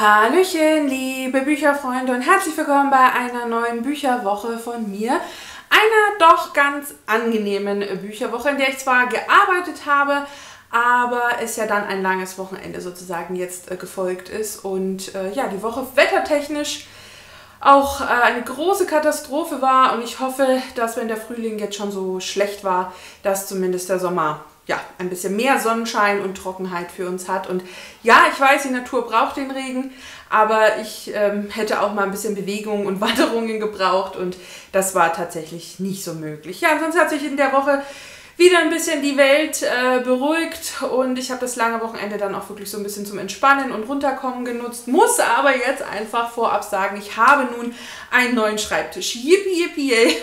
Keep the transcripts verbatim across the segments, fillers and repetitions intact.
Hallöchen, liebe Bücherfreunde und herzlich willkommen bei einer neuen Bücherwoche von mir. Einer doch ganz angenehmen Bücherwoche, in der ich zwar gearbeitet habe, aber es ja dann ein langes Wochenende sozusagen jetzt äh, gefolgt ist. Und äh, ja, die Woche wettertechnisch auch äh, eine große Katastrophe war. Und ich hoffe, dass wenn der Frühling jetzt schon so schlecht war, dass zumindest der Sommer ja, ein bisschen mehr Sonnenschein und Trockenheit für uns hat. Und ja, ich weiß, die Natur braucht den Regen, aber ich ähm, hätte auch mal ein bisschen Bewegung und Wanderungen gebraucht und das war tatsächlich nicht so möglich. Ja, sonst hat sich in der Woche wieder ein bisschen die Welt äh, beruhigt und ich habe das lange Wochenende dann auch wirklich so ein bisschen zum Entspannen und Runterkommen genutzt, muss aber jetzt einfach vorab sagen, ich habe nun einen neuen Schreibtisch. Yippie, yippie, yay!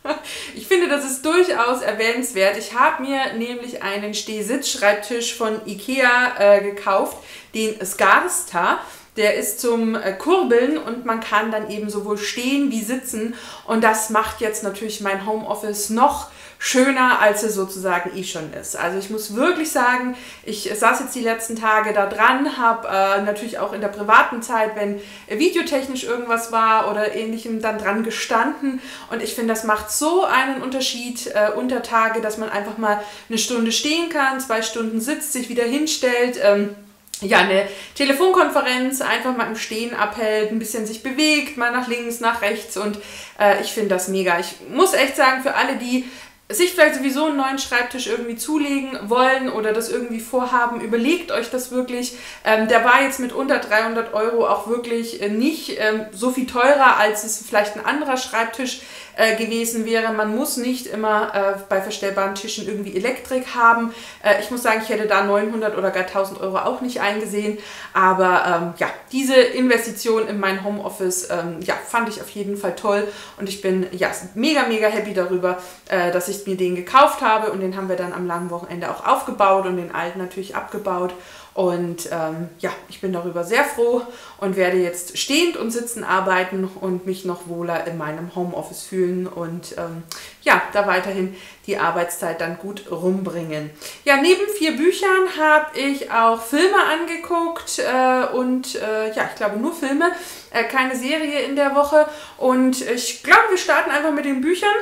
Ich finde, das ist durchaus erwähnenswert. Ich habe mir nämlich einen Stehsitzschreibtisch von Ikea äh, gekauft, den Skarsta. Der ist zum äh, Kurbeln und man kann dann eben sowohl stehen wie sitzen. Und das macht jetzt natürlich mein Homeoffice noch schöner, als es sozusagen eh schon ist. Also ich muss wirklich sagen, ich saß jetzt die letzten Tage da dran, habe äh, natürlich auch in der privaten Zeit, wenn äh, videotechnisch irgendwas war oder ähnlichem, dann dran gestanden. Und ich finde, das macht so einen Unterschied äh, unter Tage, dass man einfach mal eine Stunde stehen kann, zwei Stunden sitzt, sich wieder hinstellt, ähm, ja, eine Telefonkonferenz einfach mal im Stehen abhält, ein bisschen sich bewegt, mal nach links, nach rechts und äh, ich finde das mega. Ich muss echt sagen, für alle, die sich vielleicht sowieso einen neuen Schreibtisch irgendwie zulegen wollen oder das irgendwie vorhaben, überlegt euch das wirklich. Ähm, der war jetzt mit unter dreihundert Euro auch wirklich äh, nicht ähm, so viel teurer, als es vielleicht ein anderer Schreibtisch äh, gewesen wäre. Man muss nicht immer äh, bei verstellbaren Tischen irgendwie Elektrik haben. Äh, ich muss sagen, ich hätte da neunhundert oder gar tausend Euro auch nicht eingesehen. Aber ähm, ja, diese Investition in mein Homeoffice ähm, ja, fand ich auf jeden Fall toll und ich bin ja, mega, mega happy darüber, äh, dass ich mir den gekauft habe und den haben wir dann am langen Wochenende auch aufgebaut und den alten natürlich abgebaut. Und ähm, ja, ich bin darüber sehr froh und werde jetzt stehend und sitzend arbeiten und mich noch wohler in meinem Homeoffice fühlen und ähm, ja, da weiterhin die Arbeitszeit dann gut rumbringen. Ja, neben vier Büchern habe ich auch Filme angeguckt äh, und äh, ja, ich glaube nur Filme, äh, keine Serie in der Woche und ich glaube, wir starten einfach mit den Büchern.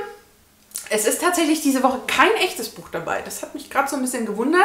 Es ist tatsächlich diese Woche kein echtes Buch dabei. Das hat mich gerade so ein bisschen gewundert.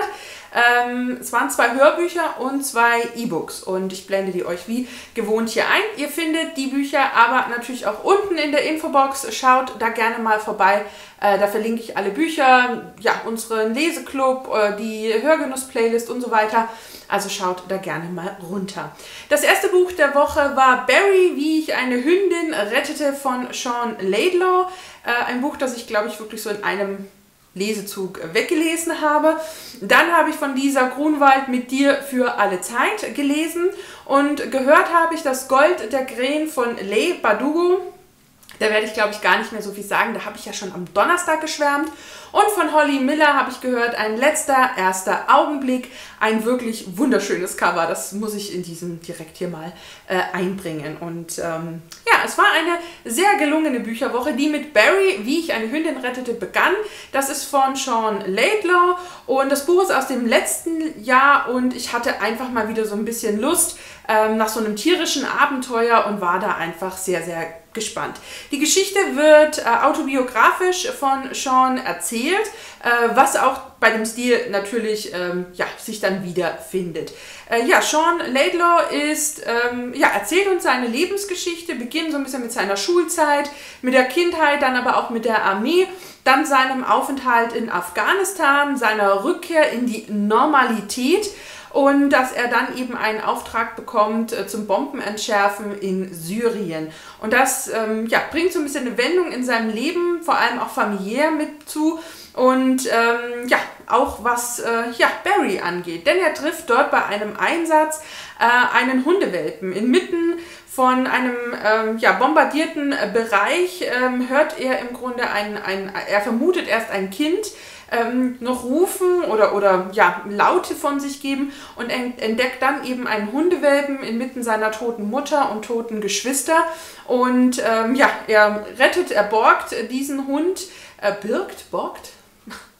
Ähm, es waren zwei Hörbücher und zwei E-Books und ich blende die euch wie gewohnt hier ein. Ihr findet die Bücher aber natürlich auch unten in der Infobox. Schaut da gerne mal vorbei. Äh, da verlinke ich alle Bücher, ja, unseren Leseclub, äh, die Hörgenuss-Playlist und so weiter. Also schaut da gerne mal runter. Das erste Buch der Woche war Barry, wie ich eine Hündin rettete von Sean Laidlaw. Äh, ein Buch, das ich, glaube ich, wirklich so in einem Lesezug weggelesen habe. Dann habe ich von Lisa Grunwald Mit dir für alle Zeit gelesen und gehört habe ich das Gold der Krähen von Leigh Bardugo. Da werde ich, glaube ich, gar nicht mehr so viel sagen. Da habe ich ja schon am Donnerstag geschwärmt. Und von Holly Miller habe ich gehört, ein letzter, erster Augenblick. Ein wirklich wunderschönes Cover. Das muss ich in diesem direkt hier mal äh, einbringen. Und ähm, ja, es war eine sehr gelungene Bücherwoche, die mit Barry, wie ich eine Hündin rettete, begann. Das ist von Sean Laidlaw und das Buch ist aus dem letzten Jahr und ich hatte einfach mal wieder so ein bisschen Lust ähm, nach so einem tierischen Abenteuer und war da einfach sehr, sehr gespannt. Die Geschichte wird äh, autobiografisch von Sean erzählt, äh, was auch bei dem Stil natürlich ähm, ja, sich dann wiederfindet. Äh, ja, Sean Laidlaw ist, ähm, ja, erzählt uns seine Lebensgeschichte, beginnt so ein bisschen mit seiner Schulzeit, mit der Kindheit, dann aber auch mit der Armee, dann seinem Aufenthalt in Afghanistan, seiner Rückkehr in die Normalität und dass er dann eben einen Auftrag bekommt äh, zum Bombenentschärfen in Syrien. Und das ähm, ja, bringt so ein bisschen eine Wendung in seinem Leben, vor allem auch familiär mit zu. Und ähm, ja, auch was äh, ja, Barry angeht. Denn er trifft dort bei einem Einsatz äh, einen Hundewelpen. Inmitten von einem ähm, ja, bombardierten äh, Bereich ähm, hört er im Grunde ein, ein, er vermutet erst ein Kind, Ähm, noch rufen oder, oder ja, Laute von sich geben und entdeckt dann eben einen Hundewelpen inmitten seiner toten Mutter und toten Geschwister. Und ähm, ja, er rettet, er borgt diesen Hund, er birgt, borgt?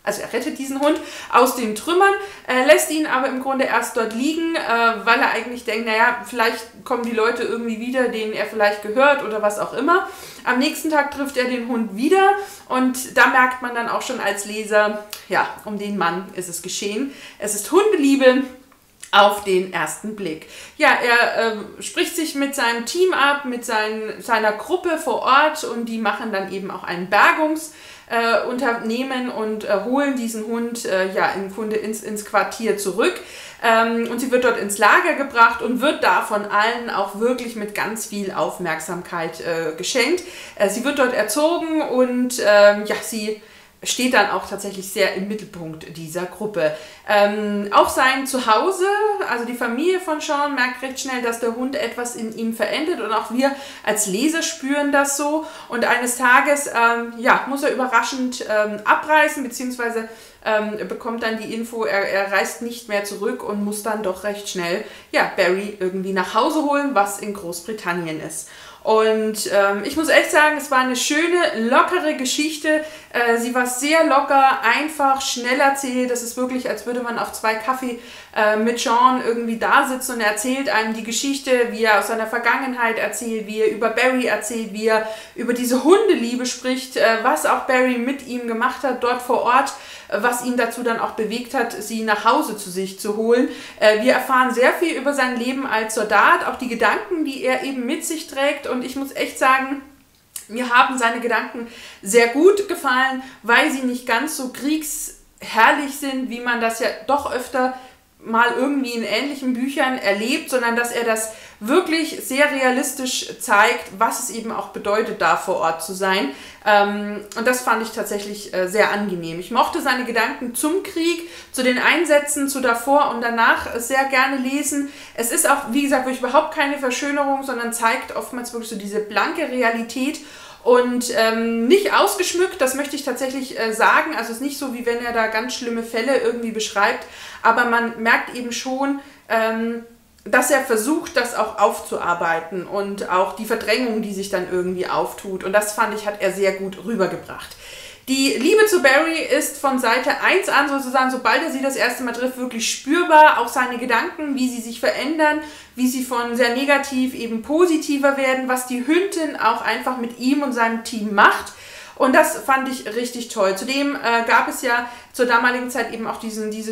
also er rettet diesen Hund aus den Trümmern, äh, lässt ihn aber im Grunde erst dort liegen, äh, weil er eigentlich denkt, naja, vielleicht kommen die Leute irgendwie wieder, denen er vielleicht gehört oder was auch immer. Am nächsten Tag trifft er den Hund wieder und da merkt man dann auch schon als Leser, ja, um den Mann ist es geschehen. Es ist Hundeliebe auf den ersten Blick. Ja, er äh, spricht sich mit seinem Team ab, mit sein, seiner Gruppe vor Ort und die machen dann eben auch einen Bergungsunternehmen äh, und äh, holen diesen Hund äh, ja, im Grunde ins, ins Quartier zurück. Ähm, und sie wird dort ins Lager gebracht und wird da von allen auch wirklich mit ganz viel Aufmerksamkeit äh, geschenkt. Äh, sie wird dort erzogen und ähm, ja, sie steht dann auch tatsächlich sehr im Mittelpunkt dieser Gruppe. Ähm, auch sein Zuhause, also die Familie von Sean, merkt recht schnell, dass der Hund etwas in ihm verändert und auch wir als Leser spüren das so. Und eines Tages ähm, ja, muss er überraschend ähm, abreisen, beziehungsweise ähm, bekommt dann die Info, er, er reist nicht mehr zurück und muss dann doch recht schnell ja, Barry irgendwie nach Hause holen, was in Großbritannien ist. Und ähm, ich muss echt sagen, es war eine schöne, lockere Geschichte. Äh, sie war sehr locker, einfach, schnell erzählt. Das ist wirklich, als würde man auf zwei Kaffee äh, mit Sean irgendwie da sitzen und er erzählt einem die Geschichte, wie er aus seiner Vergangenheit erzählt, wie er über Barry erzählt, wie er über diese Hundeliebe spricht, äh, was auch Barry mit ihm gemacht hat dort vor Ort, äh, was ihn dazu dann auch bewegt hat, sie nach Hause zu sich zu holen. Äh, wir erfahren sehr viel über sein Leben als Soldat, auch die Gedanken, die er eben mit sich trägt. Und ich muss echt sagen, mir haben seine Gedanken sehr gut gefallen, weil sie nicht ganz so kriegsherrlich sind, wie man das ja doch öfter mal irgendwie in ähnlichen Büchern erlebt, sondern dass er das wirklich sehr realistisch zeigt, was es eben auch bedeutet, da vor Ort zu sein. Ähm, und das fand ich tatsächlich äh, sehr angenehm. Ich mochte seine Gedanken zum Krieg, zu den Einsätzen, zu davor und danach sehr gerne lesen. Es ist auch, wie gesagt, wirklich überhaupt keine Verschönerung, sondern zeigt oftmals wirklich so diese blanke Realität. Und ähm, nicht ausgeschmückt, das möchte ich tatsächlich äh, sagen. Also es ist nicht so, wie wenn er da ganz schlimme Fälle irgendwie beschreibt, aber man merkt eben schon, ähm, dass er versucht, das auch aufzuarbeiten und auch die Verdrängung, die sich dann irgendwie auftut. Und das, fand ich, hat er sehr gut rübergebracht. Die Liebe zu Barry ist von Seite eins an sozusagen, sobald er sie das erste Mal trifft, wirklich spürbar. Auch seine Gedanken, wie sie sich verändern, wie sie von sehr negativ eben positiver werden, was die Hündin auch einfach mit ihm und seinem Team macht. Und das fand ich richtig toll. Zudem äh, gab es ja zur damaligen Zeit eben auch diesen, diese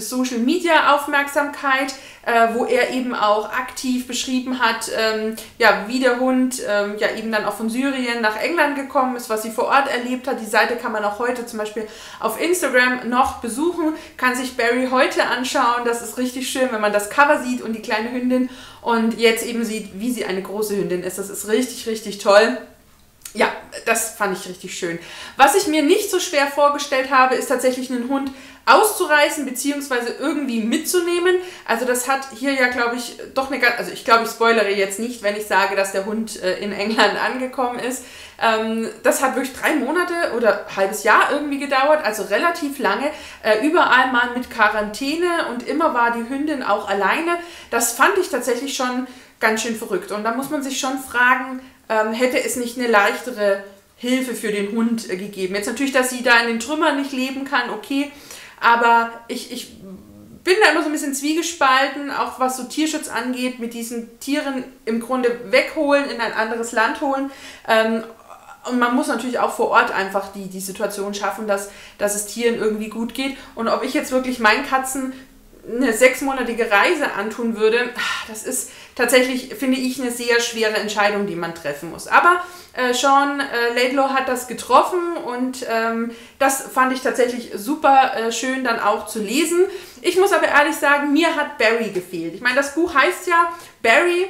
Social-Media-Aufmerksamkeit, äh, wo er eben auch aktiv beschrieben hat, ähm, ja, wie der Hund ähm, ja eben dann auch von Syrien nach England gekommen ist, was sie vor Ort erlebt hat. Die Seite kann man auch heute zum Beispiel auf Instagram noch besuchen, kann sich Barry heute anschauen. Das ist richtig schön, wenn man das Cover sieht und die kleine Hündin und jetzt eben sieht, wie sie eine große Hündin ist. Das ist richtig, richtig toll. Ja, das fand ich richtig schön. Was ich mir nicht so schwer vorgestellt habe, ist tatsächlich einen Hund auszureißen bzw. irgendwie mitzunehmen. Also das hat hier ja, glaube ich, doch eine ganz... Also ich glaube, ich spoilere jetzt nicht, wenn ich sage, dass der Hund äh, in England angekommen ist. Ähm, das hat wirklich drei Monate oder ein halbes Jahr irgendwie gedauert, also relativ lange. Äh, überall mal mit Quarantäne und immer war die Hündin auch alleine. Das fand ich tatsächlich schon ganz schön verrückt. Und da muss man sich schon fragen, Ähm, hätte es nicht eine leichtere Hilfe für den Hund äh, gegeben. Jetzt natürlich, dass sie da in den Trümmern nicht leben kann, okay, aber ich, ich bin da immer so ein bisschen zwiegespalten, auch was so Tierschutz angeht, mit diesen Tieren im Grunde wegholen, in ein anderes Land holen. Ähm, und man muss natürlich auch vor Ort einfach die, die Situation schaffen, dass, dass es Tieren irgendwie gut geht. Und ob ich jetzt wirklich meinen Katzen eine sechsmonatige Reise antun würde, das ist tatsächlich, finde ich, eine sehr schwere Entscheidung, die man treffen muss. Aber äh, Sean äh, Laidlaw hat das getroffen und ähm, das fand ich tatsächlich super äh, schön dann auch zu lesen. Ich muss aber ehrlich sagen, mir hat Barry gefehlt. Ich meine, das Buch heißt ja Barry,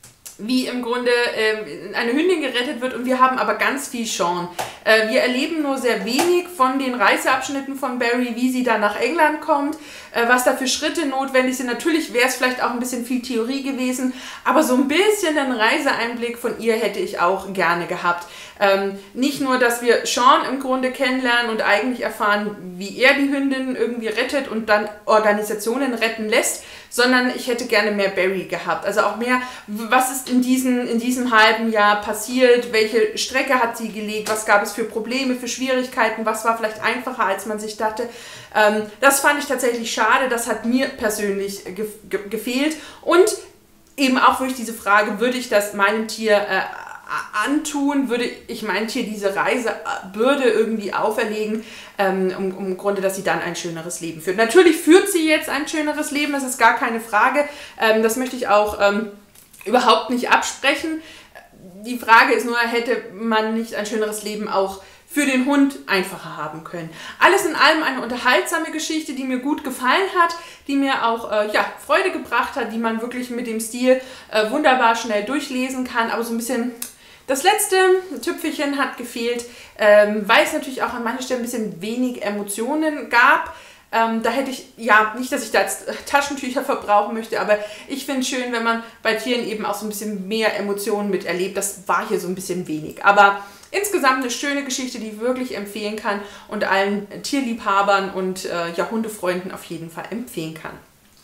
wie im Grunde äh, eine Hündin gerettet wird und wir haben aber ganz viel Sean. Äh, wir erleben nur sehr wenig von den Reiseabschnitten von Barry, wie sie dann nach England kommt, äh, was da für Schritte notwendig sind. Natürlich wäre es vielleicht auch ein bisschen viel Theorie gewesen, aber so ein bisschen einen Reiseeinblick von ihr hätte ich auch gerne gehabt. Ähm, nicht nur, dass wir Sean im Grunde kennenlernen und eigentlich erfahren, wie er die Hündin irgendwie rettet und dann Organisationen retten lässt, sondern ich hätte gerne mehr Barry gehabt. Also auch mehr, was ist in, diesen, in diesem halben Jahr passiert, welche Strecke hat sie gelegt, was gab es was für Probleme, für Schwierigkeiten, was war vielleicht einfacher, als man sich dachte. Ähm, das fand ich tatsächlich schade, das hat mir persönlich ge ge gefehlt. Und eben auch durch diese Frage, würde ich das meinem Tier äh, antun, würde ich meinem Tier diese Reisebürde irgendwie auferlegen, ähm, um, um im Grunde, dass sie dann ein schöneres Leben führt. Natürlich führt sie jetzt ein schöneres Leben, das ist gar keine Frage. Ähm, das möchte ich auch ähm, überhaupt nicht absprechen. Die Frage ist nur, hätte man nicht ein schöneres Leben auch für den Hund einfacher haben können. Alles in allem eine unterhaltsame Geschichte, die mir gut gefallen hat, die mir auch äh, ja, Freude gebracht hat, die man wirklich mit dem Stil äh, wunderbar schnell durchlesen kann, aber so ein bisschen das letzte Tüpfelchen hat gefehlt, ähm, weil es natürlich auch an manchen Stellen ein bisschen wenig Emotionen gab. Ähm, da hätte ich, ja, nicht, dass ich da jetzt Taschentücher verbrauchen möchte, aber ich finde es schön, wenn man bei Tieren eben auch so ein bisschen mehr Emotionen miterlebt. Das war hier so ein bisschen wenig. Aber insgesamt eine schöne Geschichte, die ich wirklich empfehlen kann und allen Tierliebhabern und äh, ja, Hundefreunden auf jeden Fall empfehlen kann.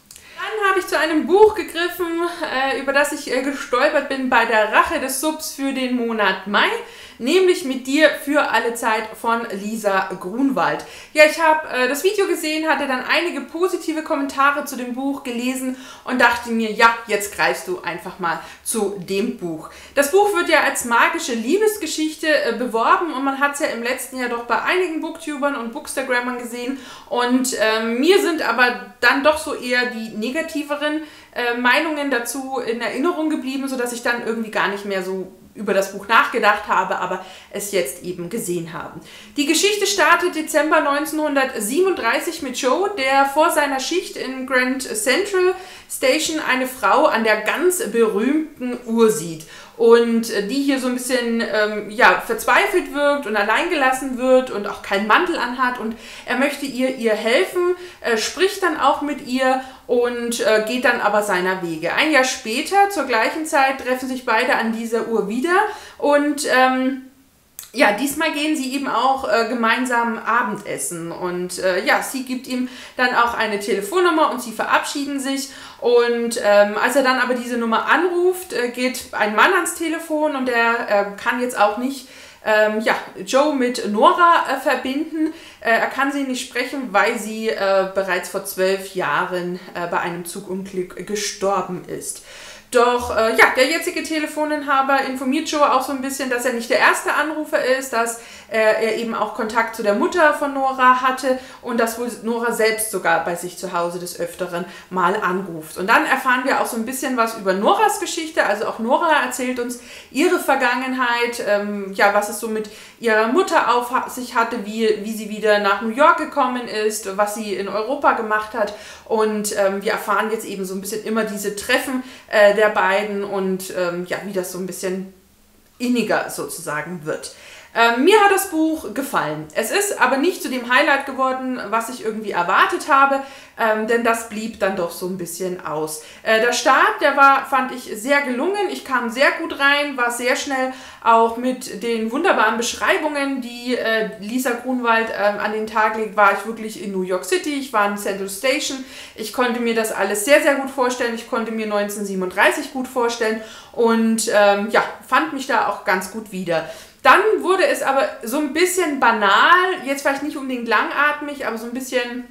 Dann habe ich zu einem Buch gegriffen, äh, über das ich äh, gestolpert bin bei der Rache des Subs für den Monat Mai, nämlich Mit dir für alle Zeit von Lisa Grunwald. Ja, ich habe äh, das Video gesehen, hatte dann einige positive Kommentare zu dem Buch gelesen und dachte mir, ja, jetzt greifst du einfach mal zu dem Buch. Das Buch wird ja als magische Liebesgeschichte äh, beworben und man hat es ja im letzten Jahr doch bei einigen Booktubern und Bookstagrammern gesehen und äh, mir sind aber dann doch so eher die negativeren äh, Meinungen dazu in Erinnerung geblieben, sodass ich dann irgendwie gar nicht mehr so über das Buch nachgedacht habe, aber es jetzt eben gesehen haben. Die Geschichte startet Dezember neunzehnhundertsiebenunddreißig mit Joe, der vor seiner Schicht in Grand Central Station eine Frau an der ganz berühmten Uhr sieht und die hier so ein bisschen ähm, ja, verzweifelt wirkt und alleingelassen wird und auch keinen Mantel anhat und er möchte ihr ihr helfen, äh, spricht dann auch mit ihr und äh, geht dann aber seiner Wege. Ein Jahr später, zur gleichen Zeit, treffen sich beide an dieser Uhr wieder und ähm, ja, diesmal gehen sie eben auch äh, gemeinsam Abendessen und äh, ja, sie gibt ihm dann auch eine Telefonnummer und sie verabschieden sich und ähm, als er dann aber diese Nummer anruft, äh, geht ein Mann ans Telefon und der äh, kann jetzt auch nicht ähm, ja, Joe mit Nora äh, verbinden. Äh, er kann sie nicht sprechen, weil sie äh, bereits vor zwölf Jahren äh, bei einem Zugunglück gestorben ist. Doch äh, ja, der jetzige Telefoninhaber informiert Joe auch so ein bisschen, dass er nicht der erste Anrufer ist, dass äh, er eben auch Kontakt zu der Mutter von Nora hatte und dass wohl Nora selbst sogar bei sich zu Hause des Öfteren mal anruft. Und dann erfahren wir auch so ein bisschen was über Noras Geschichte, also auch Nora erzählt uns ihre Vergangenheit, ähm, ja, was es so mit ihrer Mutter auf sich hatte, wie, wie sie wieder nach New York gekommen ist, was sie in Europa gemacht hat und ähm, wir erfahren jetzt eben so ein bisschen immer diese Treffen äh, der beiden und ähm, ja, wie das so ein bisschen inniger sozusagen wird. Ähm, mir hat das Buch gefallen. Es ist aber nicht zu dem Highlight geworden, was ich irgendwie erwartet habe, ähm, denn das blieb dann doch so ein bisschen aus. Äh, der Start, der war, fand ich, sehr gelungen. Ich kam sehr gut rein, war sehr schnell auch mit den wunderbaren Beschreibungen, die äh, Lisa Grunwald äh, an den Tag legt, war ich wirklich in New York City, ich war in Central Station. Ich konnte mir das alles sehr, sehr gut vorstellen. Ich konnte mir neunzehnhundertsiebenunddreißig gut vorstellen und ähm, ja, fand mich da auch ganz gut wieder. Dann wurde es aber so ein bisschen banal, jetzt vielleicht nicht unbedingt langatmig, aber so ein bisschen,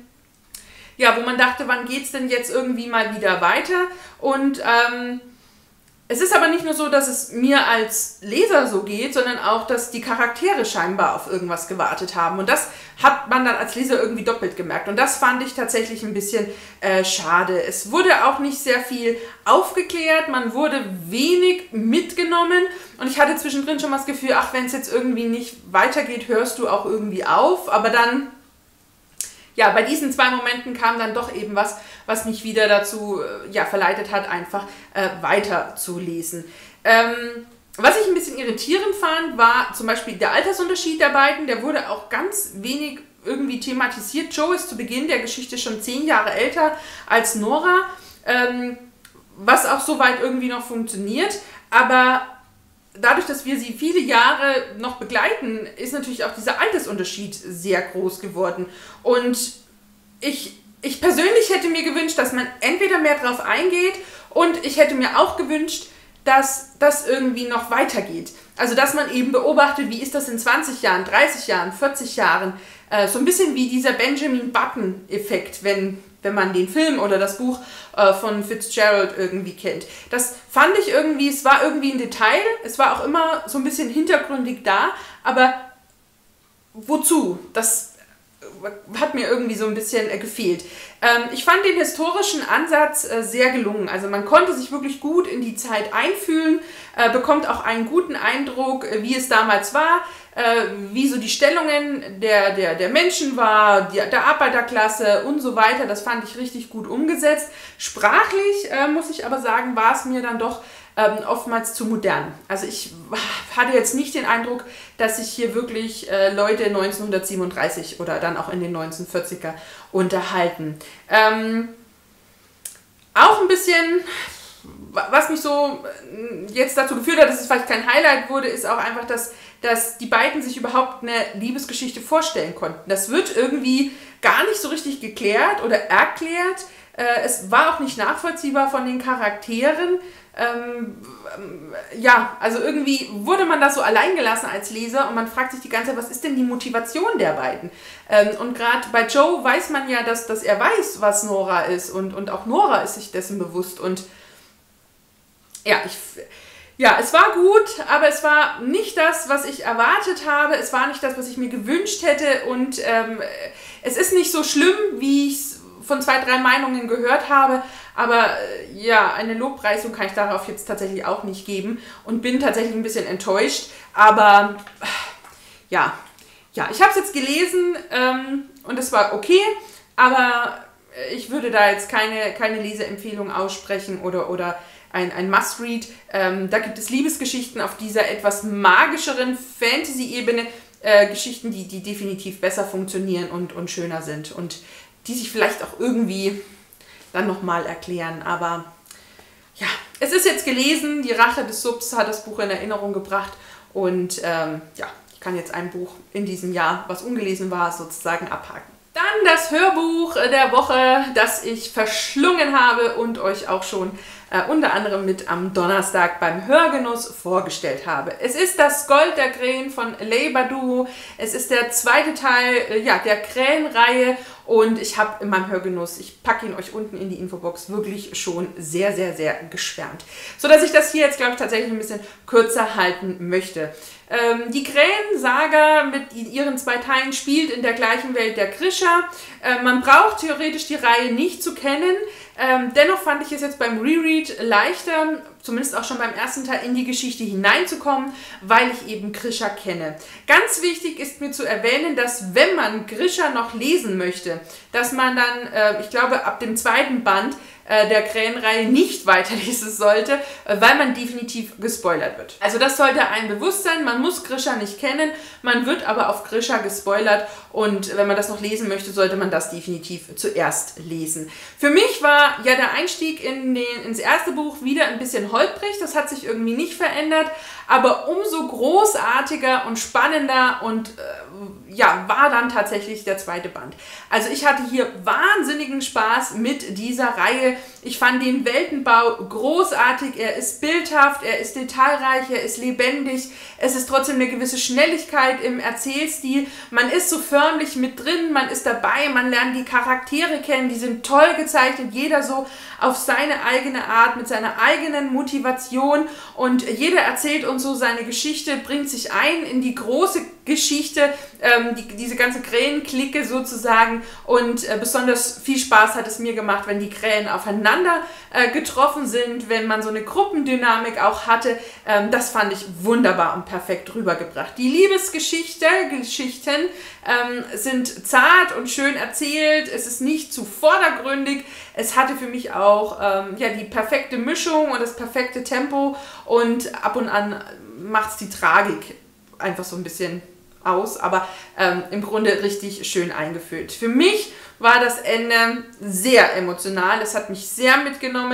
ja, wo man dachte, wann geht es denn jetzt irgendwie mal wieder weiter? Und ähm, es ist aber nicht nur so, dass es mir als Leser so geht, sondern auch, dass die Charaktere scheinbar auf irgendwas gewartet haben. Und das hat man dann als Leser irgendwie doppelt gemerkt. Und das fand ich tatsächlich ein bisschen äh, schade. Es wurde auch nicht sehr viel aufgeklärt, man wurde wenig mitgenommen. Und ich hatte zwischendrin schon mal das Gefühl, ach, wenn es jetzt irgendwie nicht weitergeht, hörst du auch irgendwie auf. Aber dann, ja, bei diesen zwei Momenten kam dann doch eben was, was mich wieder dazu äh, ja, verleitet hat, einfach äh, weiterzulesen. Ähm, was ich ein bisschen irritierend fand, war zum Beispiel der Altersunterschied der beiden. Der wurde auch ganz wenig irgendwie thematisiert. Joe ist zu Beginn der Geschichte schon zehn Jahre älter als Nora, ähm, was auch soweit irgendwie noch funktioniert. Aber dadurch, dass wir sie viele Jahre noch begleiten, ist natürlich auch dieser Altersunterschied sehr groß geworden. Und ich, ich persönlich hätte mir gewünscht, dass man entweder mehr drauf eingeht und ich hätte mir auch gewünscht, dass das irgendwie noch weitergeht. Also dass man eben beobachtet, wie ist das in zwanzig Jahren, dreißig Jahren, vierzig Jahren. Äh, so ein bisschen wie dieser Benjamin Button-Effekt, wenn, wenn man den Film oder das Buch äh, von Fitzgerald irgendwie kennt. Das fand ich irgendwie, es war irgendwie ein Detail, es war auch immer so ein bisschen hintergründig da, aber wozu? Das hat mir irgendwie so ein bisschen äh, gefehlt. Ähm, ich fand den historischen Ansatz äh, sehr gelungen. Also man konnte sich wirklich gut in die Zeit einfühlen, äh, bekommt auch einen guten Eindruck, äh, wie es damals war, äh, wie so die Stellungen der, der, der Menschen war, die, der Arbeiterklasse und so weiter. Das fand ich richtig gut umgesetzt. Sprachlich, äh, muss ich aber sagen, war es mir dann doch Ähm, oftmals zu modern. Also ich hatte jetzt nicht den Eindruck, dass sich hier wirklich äh, Leute neunzehnhundertsiebenunddreißig oder dann auch in den neunzehnhundertvierziger unterhalten. Ähm, auch ein bisschen, was mich so jetzt dazu geführt hat, dass es vielleicht kein Highlight wurde, ist auch einfach, dass, dass die beiden sich überhaupt eine Liebesgeschichte vorstellen konnten. Das wird irgendwie gar nicht so richtig geklärt oder erklärt. Äh, es war auch nicht nachvollziehbar von den Charakteren. Ähm, ja, also irgendwie wurde man da so allein gelassen als Leser und man fragt sich die ganze Zeit, was ist denn die Motivation der beiden? Ähm, und gerade bei Joe weiß man ja, dass, dass er weiß, was Nora ist und, und auch Nora ist sich dessen bewusst und ja, ich, ja, es war gut, aber es war nicht das, was ich erwartet habe, es war nicht das, was ich mir gewünscht hätte und ähm, es ist nicht so schlimm, wie ich es von zwei, drei Meinungen gehört habe, aber äh, ja, eine Lobpreisung kann ich darauf jetzt tatsächlich auch nicht geben und bin tatsächlich ein bisschen enttäuscht, aber äh, ja, ja, ich habe es jetzt gelesen ähm, und es war okay, aber ich würde da jetzt keine, keine Leseempfehlung aussprechen oder, oder ein, ein Must-Read. Ähm, da gibt es Liebesgeschichten auf dieser etwas magischeren Fantasy-Ebene, äh, Geschichten, die, die definitiv besser funktionieren und, und schöner sind und die sich vielleicht auch irgendwie dann nochmal erklären. Aber ja, es ist jetzt gelesen, die Rache des Subs hat das Buch in Erinnerung gebracht und ähm, ja, ich kann jetzt ein Buch in diesem Jahr, was ungelesen war, sozusagen abhaken. Dann das Hörbuch der Woche, das ich verschlungen habe und euch auch schon äh, unter anderem mit am Donnerstag beim Hörgenuss vorgestellt habe. Es ist das Gold der Krähen von Leigh Bardugo. Es ist der zweite Teil äh, ja, der Krähenreihe und ich habe in meinem Hörgenuss, ich packe ihn euch unten in die Infobox, wirklich schon sehr, sehr, sehr geschwärmt. Sodass ich das hier jetzt, glaube ich, tatsächlich ein bisschen kürzer halten möchte. Ähm, die Krähen-Saga mit ihren zwei Teilen spielt in der gleichen Welt der Grisha. Äh, man braucht theoretisch die Reihe nicht zu kennen. Ähm, dennoch fand ich es jetzt beim Reread leichter, zumindest auch schon beim ersten Teil, in die Geschichte hineinzukommen, weil ich eben Grisha kenne. Ganz wichtig ist mir zu erwähnen, dass wenn man Grisha noch lesen möchte, dass man dann, äh, ich glaube, ab dem zweiten Band äh, der Krähenreihe nicht weiterlesen sollte, äh, weil man definitiv gespoilert wird. Also das sollte einem bewusst sein, man muss Grisha nicht kennen, man wird aber auf Grisha gespoilert und wenn man das noch lesen möchte, sollte man das definitiv zuerst lesen. Für mich war ja der Einstieg in den, ins erste Buch wieder ein bisschen holprig, das hat sich irgendwie nicht verändert, aber umso großartiger und spannender und äh, ja, war dann tatsächlich der zweite Band. Also ich hatte hier wahnsinnigen Spaß mit dieser Reihe. Ich fand den Weltenbau großartig, er ist bildhaft, er ist detailreich, er ist lebendig, es ist trotzdem eine gewisse Schnelligkeit im Erzählstil, man ist so förmlich mit drin, man ist dabei, man lernt die Charaktere kennen, die sind toll gezeichnet, jeder so auf seine eigene Art, mit seiner eigenen Motivation und jeder erzählt uns so seine Geschichte, bringt sich ein in die große Geschichte, ähm, die, diese ganze Krähenklicke sozusagen und äh, besonders viel Spaß hat es mir gemacht, wenn die Krähen aufeinander äh, getroffen sind, wenn man so eine Gruppendynamik auch hatte, ähm, das fand ich wunderbar und perfekt rübergebracht. Die Liebesgeschichte, Geschichten ähm, sind zart und schön erzählt, es ist nicht zu vordergründig, es hatte für mich auch ähm, ja, die perfekte Mischung und das perfekte Tempo und ab und an macht es die Tragik einfach so ein bisschen aus, aber ähm, im Grunde richtig schön eingeführt. Für mich war das Ende sehr emotional, es hat mich sehr mitgenommen.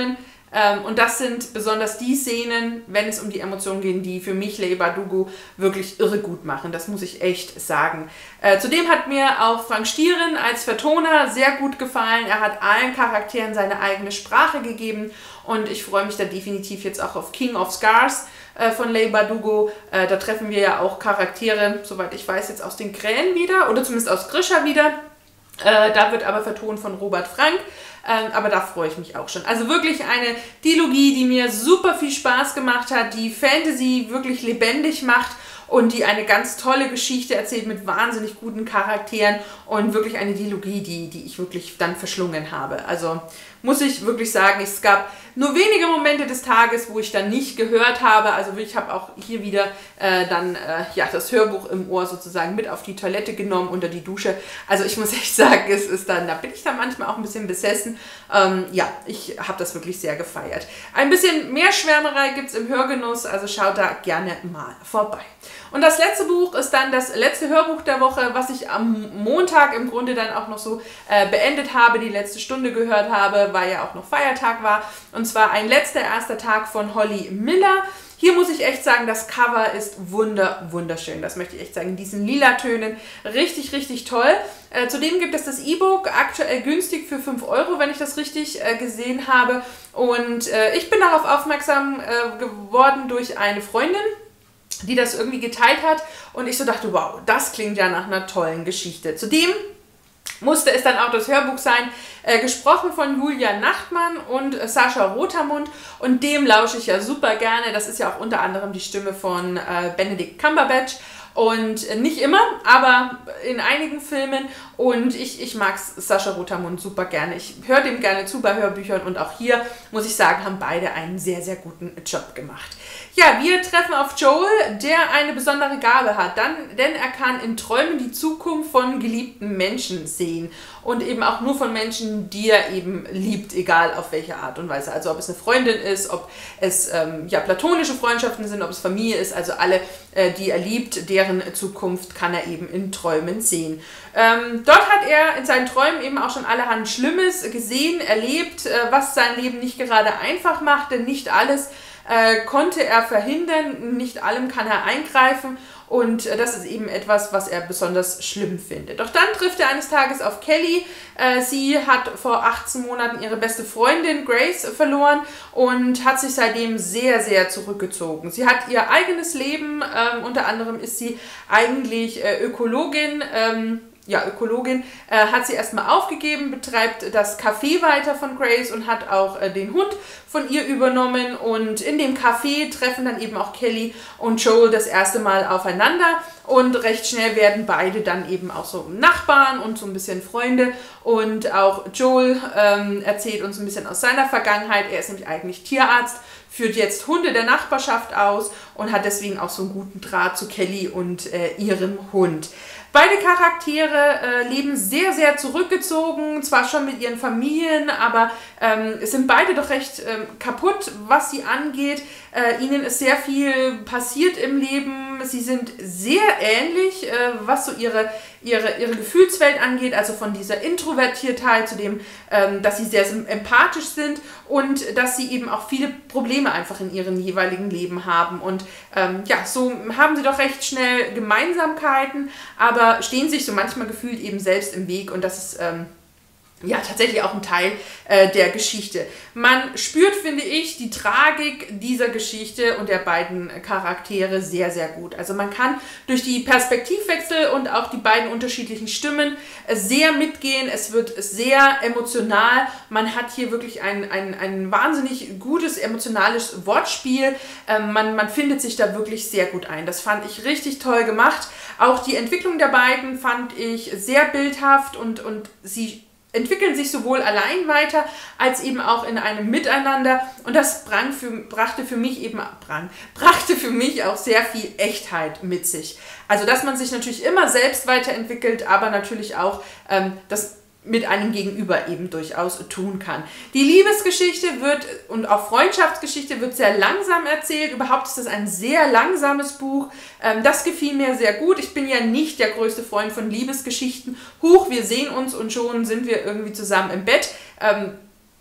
Ähm, und das sind besonders die Szenen, wenn es um die Emotionen geht, die für mich Leigh Bardugo wirklich irre gut machen. Das muss ich echt sagen. Äh, zudem hat mir auch Frank Stieren als Vertoner sehr gut gefallen. Er hat allen Charakteren seine eigene Sprache gegeben und ich freue mich da definitiv jetzt auch auf King of Scars äh, von Leigh Bardugo. Äh, da treffen wir ja auch Charaktere, soweit ich weiß, jetzt aus den Krähen wieder oder zumindest aus Grisha wieder. Äh, da wird aber vertont von Robert Frank. Ähm, aber da freue ich mich auch schon. Also wirklich eine Dilogie, die mir super viel Spaß gemacht hat, die Fantasy wirklich lebendig macht und die eine ganz tolle Geschichte erzählt mit wahnsinnig guten Charakteren und wirklich eine Dilogie, die, die ich wirklich dann verschlungen habe. Also muss ich wirklich sagen, es gab nur wenige Momente des Tages, wo ich dann nicht gehört habe. Also ich habe auch hier wieder äh, dann äh, ja, das Hörbuch im Ohr sozusagen mit auf die Toilette genommen, unter die Dusche. Also ich muss echt sagen, es ist dann, da bin ich dann manchmal auch ein bisschen besessen. Ähm, ja, ich habe das wirklich sehr gefeiert. Ein bisschen mehr Schwärmerei gibt es im Hörgenuss, also schaut da gerne mal vorbei. Und das letzte Buch ist dann das letzte Hörbuch der Woche, was ich am Montag im Grunde dann auch noch so äh, beendet habe, die letzte Stunde gehört habe, weil ja auch noch Feiertag war. Und zwar Ein letzter erster Tag von Holly Miller. Hier muss ich echt sagen, das Cover ist wunder, wunderschön. Das möchte ich echt sagen, in diesen lila Tönen. Richtig, richtig toll. Äh, zudem gibt es das E-Book aktuell günstig für fünf Euro, wenn ich das richtig äh, gesehen habe. Und äh, ich bin darauf aufmerksam äh, geworden durch eine Freundin, die das irgendwie geteilt hat. Und ich so dachte, wow, das klingt ja nach einer tollen Geschichte. Zudem musste es dann auch das Hörbuch sein, äh, gesprochen von Julia Nachtmann und äh, Sascha Rotermund, und dem lausche ich ja super gerne. Das ist ja auch unter anderem die Stimme von äh, Benedict Cumberbatch und äh, nicht immer, aber in einigen Filmen, und ich, ich mag Sascha Rotermund super gerne. Ich höre dem gerne zu bei Hörbüchern und auch hier, muss ich sagen, haben beide einen sehr, sehr guten Job gemacht. Ja, wir treffen auf Joel, der eine besondere Gabe hat, dann, denn er kann in Träumen die Zukunft von geliebten Menschen sehen und eben auch nur von Menschen, die er eben liebt, egal auf welche Art und Weise. Also ob es eine Freundin ist, ob es ähm, ja, platonische Freundschaften sind, ob es Familie ist, also alle, äh, die er liebt, deren Zukunft kann er eben in Träumen sehen. Ähm, dort hat er in seinen Träumen eben auch schon allerhand Schlimmes gesehen, erlebt, äh, was sein Leben nicht gerade einfach macht, denn nicht alles Äh, konnte er verhindern, nicht allem kann er eingreifen, und äh, das ist eben etwas, was er besonders schlimm findet. Doch dann trifft er eines Tages auf Kelly. Äh, sie hat vor achtzehn Monaten ihre beste Freundin Grace verloren und hat sich seitdem sehr, sehr zurückgezogen. Sie hat ihr eigenes Leben, ähm, unter anderem ist sie eigentlich äh, Ökologin, ähm, Ja, Ökologin, äh, hat sie erstmal aufgegeben, betreibt das Café weiter von Grace und hat auch äh, den Hund von ihr übernommen, und in dem Café treffen dann eben auch Kelly und Joel das erste Mal aufeinander, und recht schnell werden beide dann eben auch so Nachbarn und so ein bisschen Freunde, und auch Joel ähm, erzählt uns ein bisschen aus seiner Vergangenheit. Er ist nämlich eigentlich Tierarzt, führt jetzt Hunde der Nachbarschaft aus und hat deswegen auch so einen guten Draht zu Kelly und äh, ihrem Hund. Beide Charaktere äh, leben sehr, sehr zurückgezogen, zwar schon mit ihren Familien, aber ähm, es sind beide doch recht ähm, kaputt, was sie angeht. Äh, ihnen ist sehr viel passiert im Leben. Sie sind sehr ähnlich, äh, was so ihre, ihre, ihre Gefühlswelt angeht, also von dieser Introvertiertheit zu dem, ähm, dass sie sehr empathisch sind und dass sie eben auch viele Probleme einfach in ihrem jeweiligen Leben haben. Und ähm, ja, so haben sie doch recht schnell Gemeinsamkeiten, aber stehen sich so manchmal gefühlt eben selbst im Weg, und das ist ähm, ja tatsächlich auch ein Teil äh, der Geschichte. Man spürt, finde ich, die Tragik dieser Geschichte und der beiden Charaktere sehr, sehr gut. Also man kann durch die Perspektivwechsel und auch die beiden unterschiedlichen Stimmen sehr mitgehen. Es wird sehr emotional. Man hat hier wirklich ein, ein, ein wahnsinnig gutes emotionales Wortspiel. Ähm, man, man findet sich da wirklich sehr gut ein. Das fand ich richtig toll gemacht. Auch die Entwicklung der beiden fand ich sehr bildhaft, und, und sie entwickeln sich sowohl allein weiter, als eben auch in einem Miteinander, und das brang für, brachte für mich eben brang, brachte für mich auch sehr viel Echtheit mit sich. Also dass man sich natürlich immer selbst weiterentwickelt, aber natürlich auch ähm, das mit einem Gegenüber eben durchaus tun kann. Die Liebesgeschichte wird und auch Freundschaftsgeschichte wird sehr langsam erzählt. Überhaupt ist das ein sehr langsames Buch. Ähm, das gefiel mir sehr gut. Ich bin ja nicht der größte Freund von Liebesgeschichten. Huch, wir sehen uns und schon sind wir irgendwie zusammen im Bett. Ähm,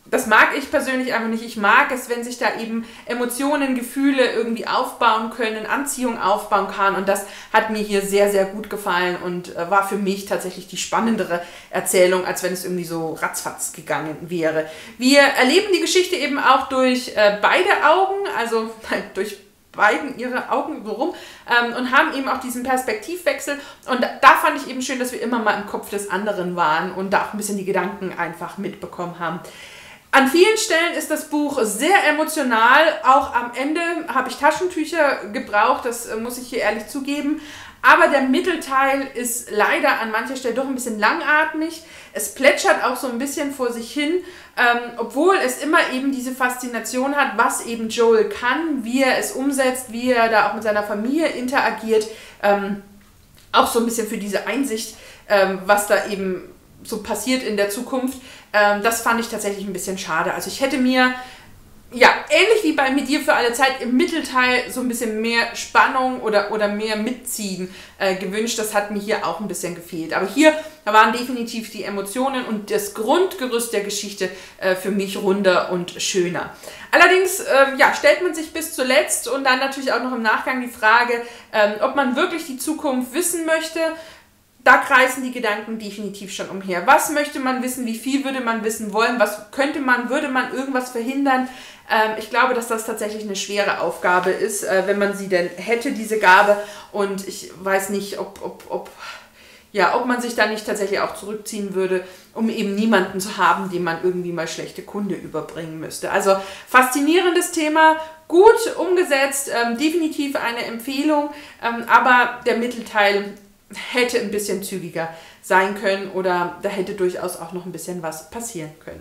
Das mag ich persönlich einfach nicht. Ich mag es, wenn sich da eben Emotionen, Gefühle irgendwie aufbauen können, Anziehung aufbauen kann. Und das hat mir hier sehr, sehr gut gefallen und äh, war für mich tatsächlich die spannendere Erzählung, als wenn es irgendwie so ratzfatz gegangen wäre. Wir erleben die Geschichte eben auch durch äh, beide Augen, also durch beiden ihre Augen so rum ähm, und haben eben auch diesen Perspektivwechsel. Und da, da fand ich eben schön, dass wir immer mal im Kopf des anderen waren und da auch ein bisschen die Gedanken einfach mitbekommen haben. An vielen Stellen ist das Buch sehr emotional. Auch am Ende habe ich Taschentücher gebraucht, das äh, muss ich hier ehrlich zugeben. Aber der Mittelteil ist leider an mancher Stelle doch ein bisschen langatmig. Es plätschert auch so ein bisschen vor sich hin, ähm, obwohl es immer eben diese Faszination hat, was eben Joel kann, wie er es umsetzt, wie er da auch mit seiner Familie interagiert. Ähm, auch so ein bisschen für diese Einsicht, ähm, was da eben so passiert in der Zukunft. Ähm, das fand ich tatsächlich ein bisschen schade. Also ich hätte mir, ja, ähnlich wie bei Mit dir für alle Zeit, im Mittelteil so ein bisschen mehr Spannung oder, oder mehr Mitziehen äh, gewünscht. Das hat mir hier auch ein bisschen gefehlt. Aber hier waren definitiv die Emotionen und das Grundgerüst der Geschichte äh, für mich runder und schöner. Allerdings äh, ja, stellt man sich bis zuletzt und dann natürlich auch noch im Nachgang die Frage, ähm, ob man wirklich die Zukunft wissen möchte. Da kreisen die Gedanken definitiv schon umher. Was möchte man wissen? Wie viel würde man wissen wollen? Was könnte man, würde man irgendwas verhindern? Ähm, ich glaube, dass das tatsächlich eine schwere Aufgabe ist, äh, wenn man sie denn hätte, diese Gabe. Und ich weiß nicht, ob, ob, ob, ja, ob man sich da nicht tatsächlich auch zurückziehen würde, um eben niemanden zu haben, dem man irgendwie mal schlechte Kunde überbringen müsste. Also faszinierendes Thema, gut umgesetzt, ähm, definitiv eine Empfehlung, ähm, aber der Mittelteil hätte ein bisschen zügiger sein können oder da hätte durchaus auch noch ein bisschen was passieren können.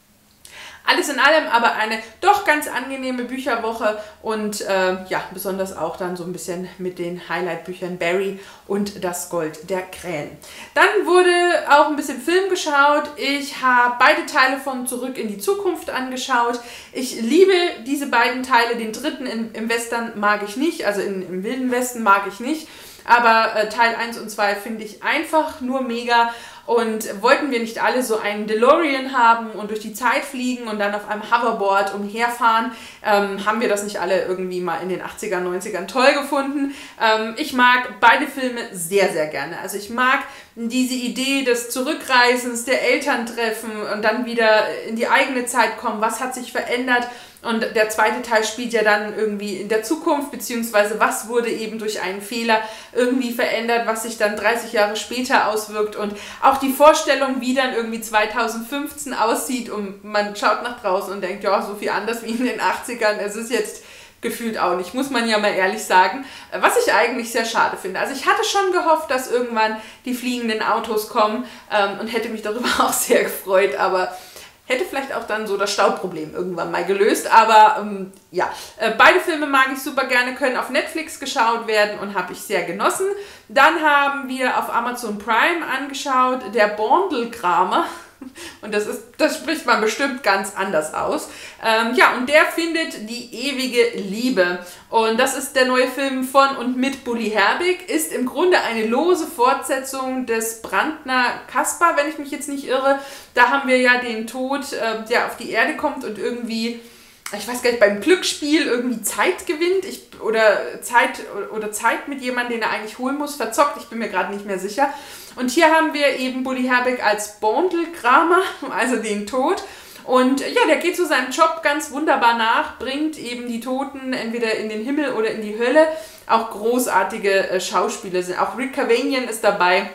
Alles in allem aber eine doch ganz angenehme Bücherwoche und äh, ja, besonders auch dann so ein bisschen mit den Highlight-Büchern Barry und Das Gold der Krähen. Dann wurde auch ein bisschen Film geschaut. Ich habe beide Teile von Zurück in die Zukunft angeschaut. Ich liebe diese beiden Teile. Den dritten im, im Western mag ich nicht, also in, im Wilden Westen mag ich nicht. Aber äh, Teil eins und zwei finde ich einfach nur mega. Und wollten wir nicht alle so einen DeLorean haben und durch die Zeit fliegen und dann auf einem Hoverboard umherfahren, ähm, haben wir das nicht alle irgendwie mal in den achtzigern, neunzigern toll gefunden. Ähm, ich mag beide Filme sehr, sehr gerne. Also ich mag diese Idee des Zurückreisens, der Elterntreffen und dann wieder in die eigene Zeit kommen. Was hat sich verändert? Und der zweite Teil spielt ja dann irgendwie in der Zukunft, beziehungsweise was wurde eben durch einen Fehler irgendwie verändert, was sich dann dreißig Jahre später auswirkt. Und auch die Vorstellung, wie dann irgendwie zweitausendfünfzehn aussieht und man schaut nach draußen und denkt, ja, so viel anders wie in den achtzigern, es ist jetzt gefühlt auch nicht, muss man ja mal ehrlich sagen, was ich eigentlich sehr schade finde. Also ich hatte schon gehofft, dass irgendwann die fliegenden Autos kommen ähm, und hätte mich darüber auch sehr gefreut, aber hätte vielleicht auch dann so das Stauproblem irgendwann mal gelöst, aber ähm, ja, äh, beide Filme mag ich super gerne, können auf Netflix geschaut werden und habe ich sehr genossen. Dann haben wir auf Amazon Prime angeschaut, Der Borndelkramer. Und das ist, das spricht man bestimmt ganz anders aus. Ähm, ja, und der findet die ewige Liebe. Und das ist der neue Film von und mit Bully Herbig. Ist im Grunde eine lose Fortsetzung des Brandner Kaspar, wenn ich mich jetzt nicht irre. Da haben wir ja den Tod, äh, der auf die Erde kommt und irgendwie, ich weiß gar nicht, beim Glücksspiel irgendwie Zeit gewinnt. Ich, oder, Zeit, oder Zeit mit jemandem, den er eigentlich holen muss, verzockt. Ich bin mir gerade nicht mehr sicher. Und hier haben wir eben Bully Herbig als Borndelkramer, also den Tod. Und ja, der geht zu seinem Job ganz wunderbar nach, bringt eben die Toten entweder in den Himmel oder in die Hölle. Auch großartige äh, Schauspieler sind. Auch Rick Cavanian ist dabei.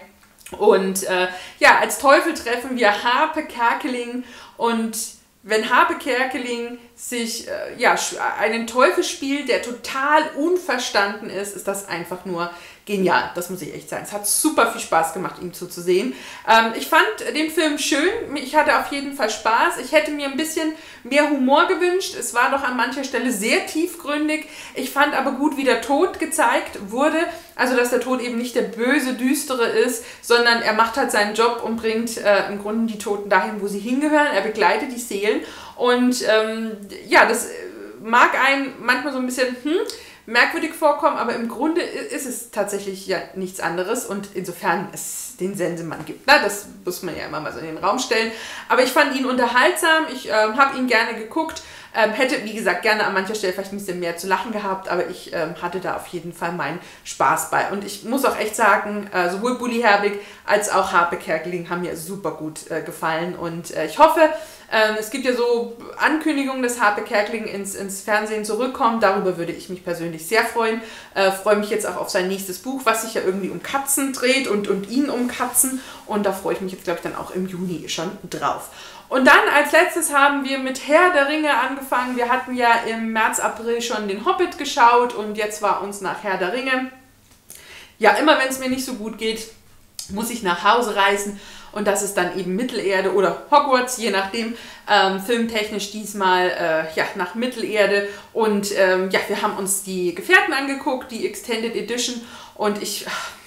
Und äh, ja, als Teufel treffen wir Harpe Kerkeling. Und wenn Harpe Kerkeling sich äh, ja, einen Teufel spielt, der total unverstanden ist, ist das einfach nur genial. Das muss ich echt sagen. Es hat super viel Spaß gemacht, ihn zuzusehen. Ähm, ich fand den Film schön. Ich hatte auf jeden Fall Spaß. Ich hätte mir ein bisschen mehr Humor gewünscht. Es war doch an mancher Stelle sehr tiefgründig. Ich fand aber gut, wie der Tod gezeigt wurde. Also, dass der Tod eben nicht der böse, düstere ist, sondern er macht halt seinen Job und bringt äh, im Grunde die Toten dahin, wo sie hingehören. Er begleitet die Seelen. Und ähm, ja, das mag einen manchmal so ein bisschen, hm, merkwürdig vorkommen, aber im Grunde ist es tatsächlich ja nichts anderes und insofern es den Sensemann gibt. Na, das muss man ja immer mal so in den Raum stellen. Aber ich fand ihn unterhaltsam, ich ähm, habe ihn gerne geguckt, ähm, hätte wie gesagt gerne an mancher Stelle vielleicht ein bisschen mehr zu lachen gehabt, aber ich ähm, hatte da auf jeden Fall meinen Spaß bei. Und ich muss auch echt sagen, äh, sowohl Bully Herbig als auch Harpe Kerkeling haben mir super gut äh, gefallen und äh, ich hoffe, äh, es gibt ja so Ankündigungen, dass Harpe Kerkeling ins, ins Fernsehen zurückkommt. Darüber würde ich mich persönlich sehr freuen. Äh, freue mich jetzt auch auf sein nächstes Buch, was sich ja irgendwie um Katzen dreht und, und ihn um Katzen. Und da freue ich mich jetzt, glaube ich, dann auch im Juni schon drauf. Und dann als letztes haben wir mit Herr der Ringe angefangen. Wir hatten ja im März, April schon den Hobbit geschaut und jetzt war uns nach Herr der Ringe. Ja, immer wenn es mir nicht so gut geht, muss ich nach Hause reisen. Und das ist dann eben Mittelerde oder Hogwarts, je nachdem, ähm, filmtechnisch diesmal äh, ja, nach Mittelerde. Und ähm, ja, wir haben uns die Gefährten angeguckt, die Extended Edition. Und ich,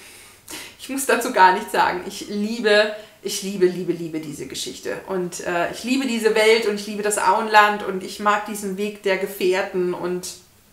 ich muss dazu gar nichts sagen. Ich liebe, ich liebe, liebe, liebe diese Geschichte. Und äh, ich liebe diese Welt und ich liebe das Auenland und ich mag diesen Weg der Gefährten und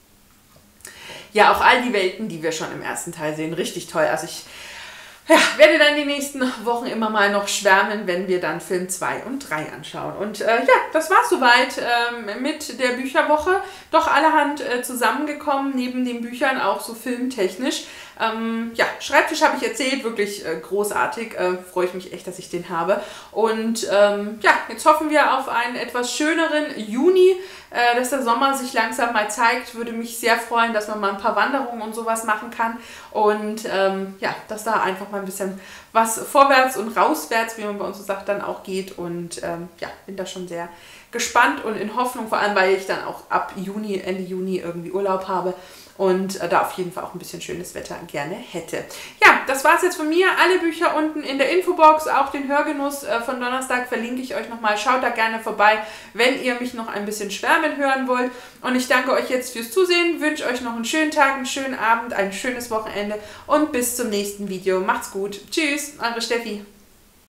ja, auch all die Welten, die wir schon im ersten Teil sehen. Richtig toll. Also ich ja, werde dann die nächsten Wochen immer mal noch schwärmen, wenn wir dann Film zwei und drei anschauen. Und äh, ja, das war soweit ähm, mit der Bücherwoche. Doch allerhand äh, zusammengekommen, neben den Büchern auch so filmtechnisch. Ähm, ja, Schreibtisch habe ich erzählt, wirklich äh, großartig. Äh, freue ich mich echt, dass ich den habe. Und ähm, ja, jetzt hoffen wir auf einen etwas schöneren Juni, äh, dass der Sommer sich langsam mal zeigt. Würde mich sehr freuen, dass man mal ein paar Wanderungen und sowas machen kann. Und ähm, ja, dass da einfach mal ein bisschen was vorwärts und rauswärts, wie man bei uns so sagt, dann auch geht. Und ähm, ja, bin da schon sehr gespannt und in Hoffnung, vor allem, weil ich dann auch ab Juni, Ende Juni irgendwie Urlaub habe. Und äh, da auf jeden Fall auch ein bisschen schönes Wetter gerne hätte. Ja, das war es jetzt von mir. Alle Bücher unten in der Infobox, auch den Hörgenuss äh, von Donnerstag verlinke ich euch nochmal. Schaut da gerne vorbei, wenn ihr mich noch ein bisschen schwärmen hören wollt. Und ich danke euch jetzt fürs Zusehen, wünsche euch noch einen schönen Tag, einen schönen Abend, ein schönes Wochenende und bis zum nächsten Video. Macht's gut. Tschüss, eure Steffi.